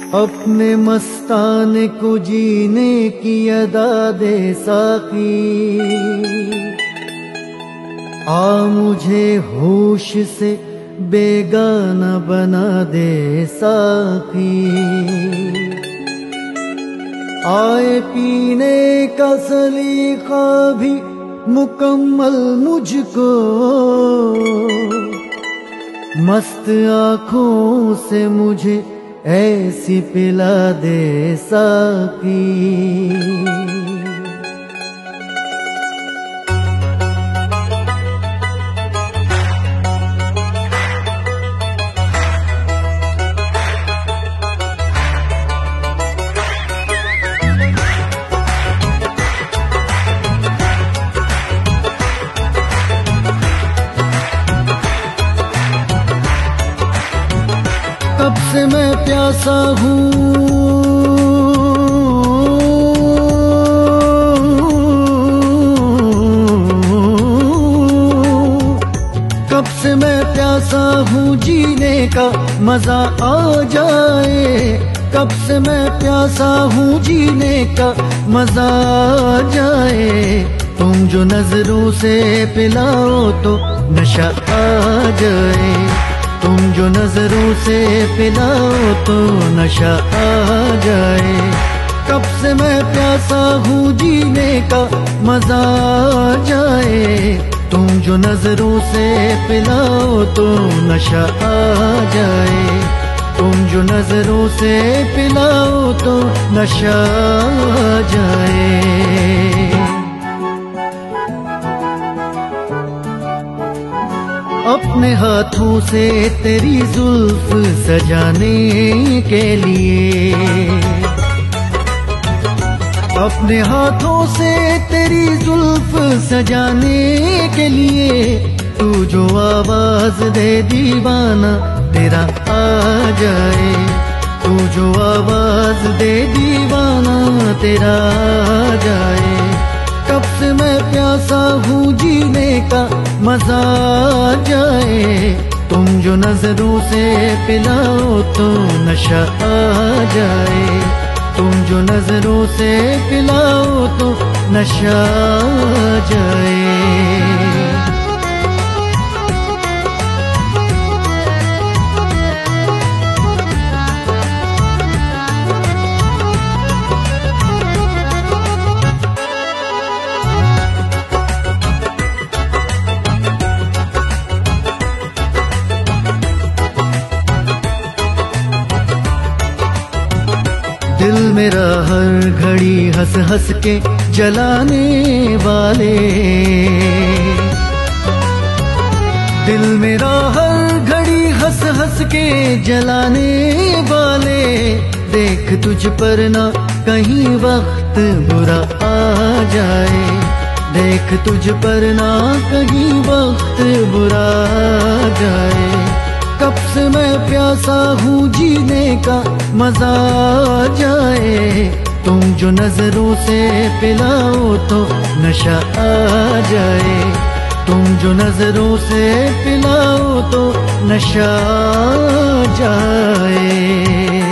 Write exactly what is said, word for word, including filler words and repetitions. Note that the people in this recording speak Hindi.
अपने मस्ताने को जीने की अदा दे साकी, आ मुझे होश से बेगाना बना दे साकी। आए पीने का सलीका भी मुकम्मल मुझको, मस्त आँखों से मुझे ऐसी पिला दे साकी। कब से मैं प्यासा हूँ, कब से मैं प्यासा हूँ, जीने का मजा आ जाए। कब से मैं प्यासा हूँ, जीने का मजा आ जाए। तुम जो नजरों से पिलाओ तो नशा आ जाए। तुम जो नजरों से पिलाओ तो नशा आ जाए। कब से मैं प्यासा हूँ, जीने का मजा आ जाए। तुम जो नजरों से पिलाओ तो नशा आ जाए। तुम जो नजरों से पिलाओ तो नशा आ जाए। अपने हाथों से तेरी जुल्फ सजाने के लिए, अपने हाथों से तेरी जुल्फ सजाने के लिए, तू जो आवाज दे दीवाना तेरा आ जाए। तू जो आवाज दे दीवाना तेरा आ जाए। कब से मैं प्यासा हूँ, जीने का मजा आ जाए। तुम जो नजरों से पिलाओ तो नशा आ जाए। तुम जो नजरों से पिलाओ तो नशा आ जाए। दिल मेरा हर घड़ी हंस हंस के जलाने वाले, दिल मेरा हर घड़ी हंस हंस के जलाने वाले। देख तुझ पर ना कहीं वक्त बुरा आ जाए। देख तुझ पर ना कहीं वक्त बुरा आ जाए। कब से मैं प्यासा हूँ, जीने का मजा आ जाए। तुम जो नजरों से पिलाओ तो नशा आ जाए। तुम जो नजरों से पिलाओ तो नशा आ जाए।